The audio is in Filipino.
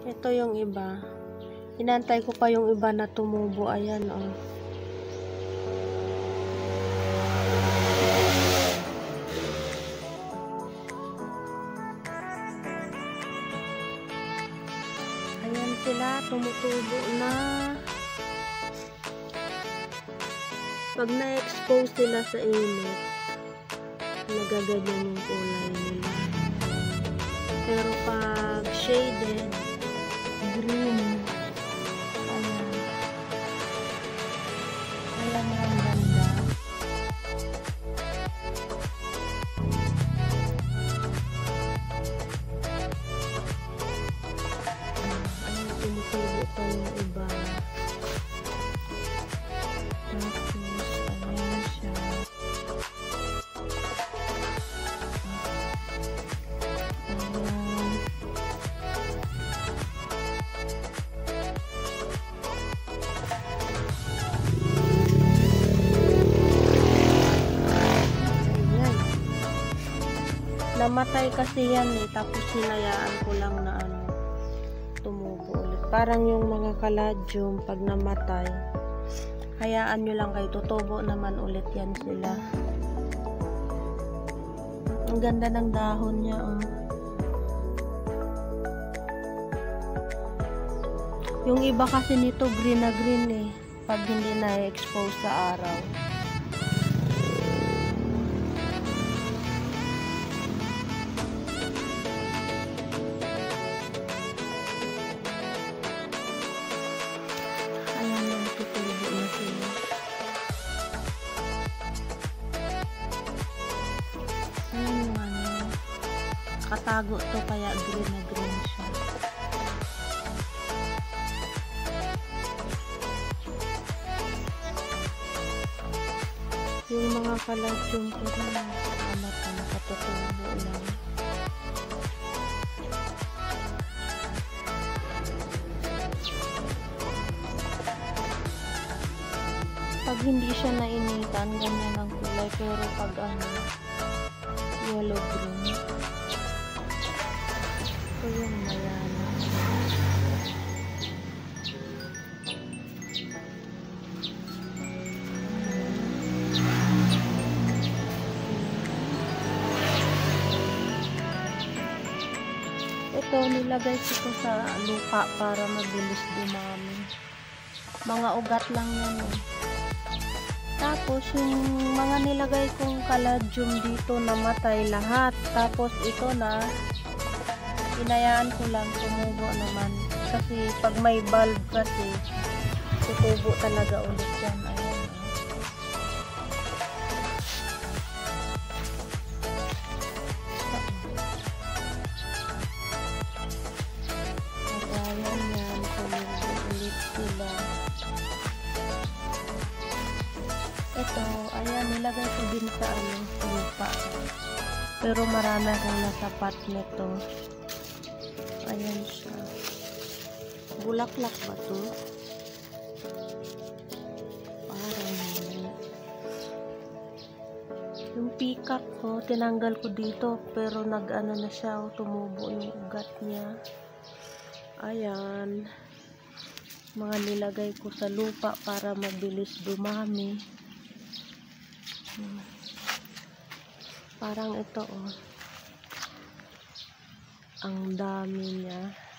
Ito yung iba. Inantay ko pa yung iba na tumubo. Ayan, oh. Ayan sila, tumutubo na. Pag na-expose sila sa init, nagaganyan yung kulay nila. Pero pag shaded, green. Ayan. Ayan ang ganda. Ayan, tumutubo pa yung iba. Namatay kasi yan eh, tapos hinayaan ko lang na tumubo ulit. Parang yung mga caladium, pag namatay, hayaan nyo lang kayo, tutubo naman ulit yan sila. Ang ganda ng dahon niya, oh. Yung iba kasi nito green na green eh, pag hindi na-expose sa araw. Katago to kaya green na green siya. Yung mga caladium ko rin namatay, katutubo lang. Pag hindi siya nainitan, ganyan ang kulay, pero pag yellow green. Ito yung mayana. Ito, nilagay ko sa lupa para mabilis dumami. Mga ugat lang yan eh. Tapos, yung mga nilagay kong caladium dito, namatay lahat. Tapos, ito na, inayaan ko lang, tumubo naman. Kasi, pag may bulb kasi, tutubo talaga ulit yan. Ayan. Ayan yan, tumubo ulit sila. Ito, ayan, nilagay ko din sa lupa. Pero marami akong nasapat nito. Ayan siya. Bulaklak ba to? Parang yung peacock ko, tinanggal ko dito. Pero nag-ano na siya, tumubo yung ugat niya. Ayan. Mga nilagay ko sa lupa para mabilis dumami. Parang ito, oh. Ang dami niya.